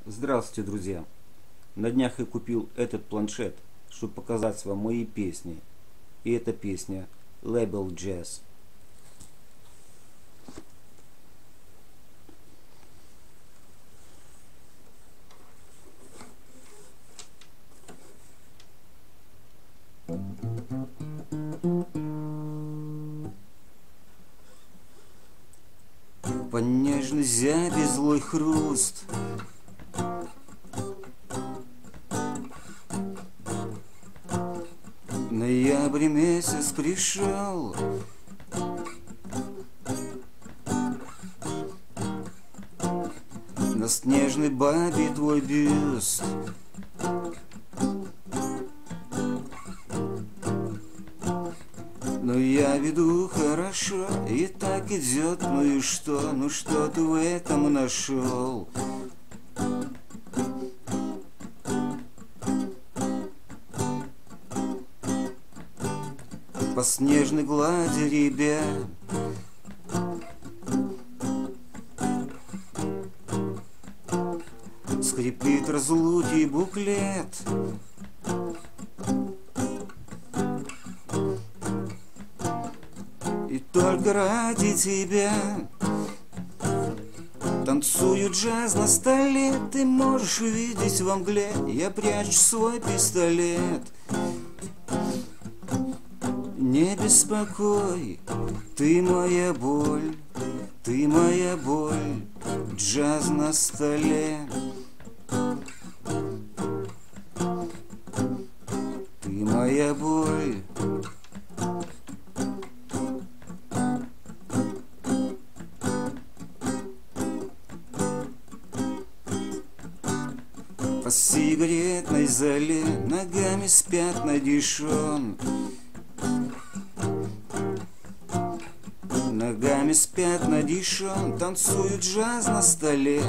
Здравствуйте, друзья! На днях я купил этот планшет, чтобы показать вам мои песни. И эта песня Label Jazz. По нежной зябе злой хруст, ноябрь месяц пришел, на снежной бабе твой бюст. Но я веду хорошо, и так идет, ну и что? Ну что ты в этом нашел? По снежной глади ребят скрипит разлуки буклет. И только ради тебя танцую джаз на столе. Ты можешь увидеть во мгле, я прячу свой пистолет. Не беспокой, ты моя боль, ты моя боль, джаз на столе. Ты моя боль. По сигаретной зале ногами спят нагишен, ногами спят нагишен. Танцуют джаз на столе,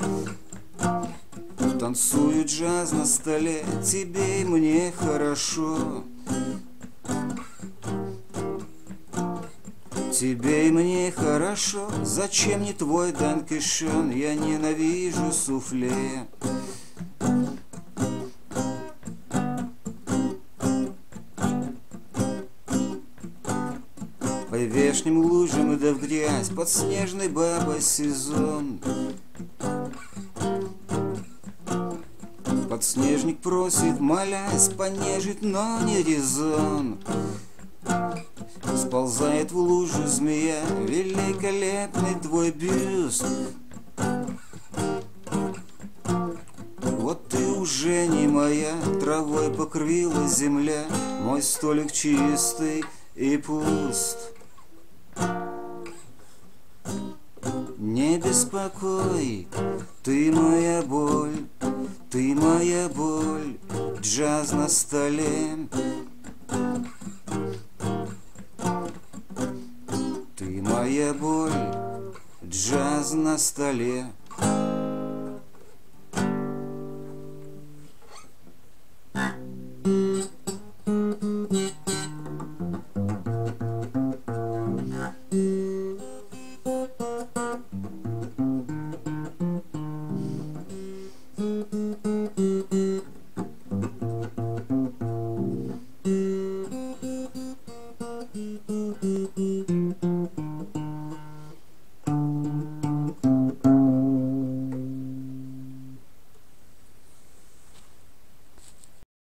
танцуют джаз на столе. Тебе и мне хорошо, тебе и мне хорошо. Зачем не твой данкишон? Я ненавижу суфле. По вешним лужам да в грязь, под снежной бабой сезон. Подснежник просит, молясь, понежить, но не резон. Сползает в лужу змея, великолепный твой бюст. Вот ты уже не моя, травой покрыла земля, мой столик чистый и пуст. Не беспокой, ты моя боль, ты моя боль, джаз на столе. Ты моя боль, джаз на столе.